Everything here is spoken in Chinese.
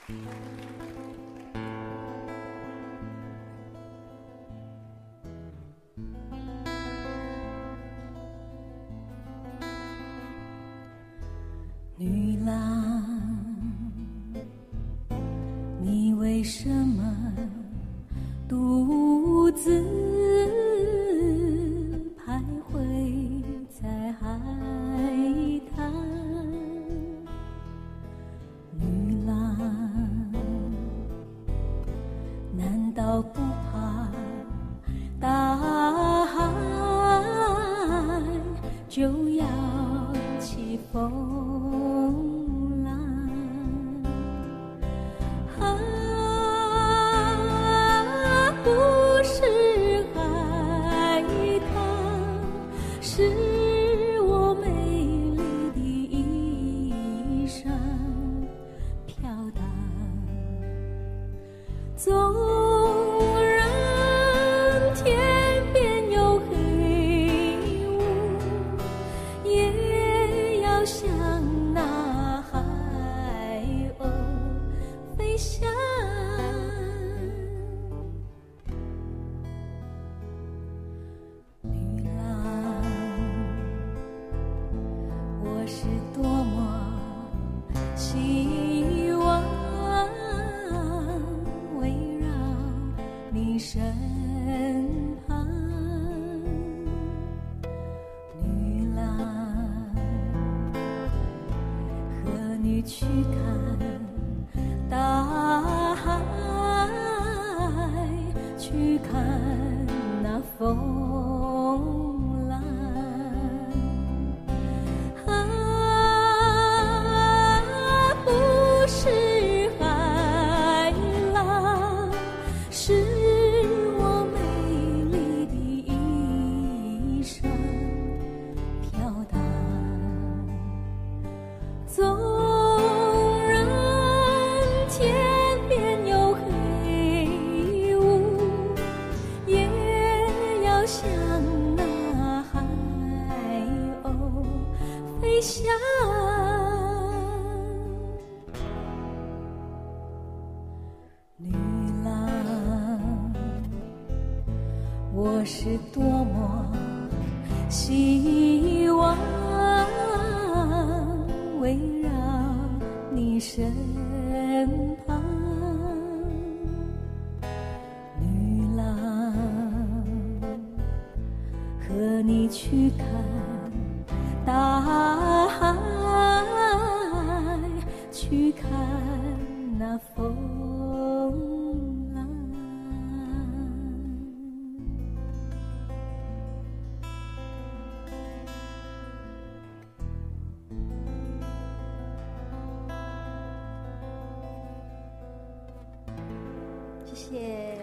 女郎，你为什么独自徘徊在海滩？女郎，难道不怕大海就要起风浪？不是海棠，是我美丽的衣裳飘荡。纵然天边有黑雾，也要向那海鸥飞翔。女郎，我是多么希望围绕你身旁。女郎，和你去看大海，去看那风浪。不是海浪，是我美丽的衣裳飘荡。纵然天边有黑雾，也要向那海鸥飞翔。女郎，我是多么希望围绕你身旁。女郎，和你去看大海，去看那风浪。谢谢。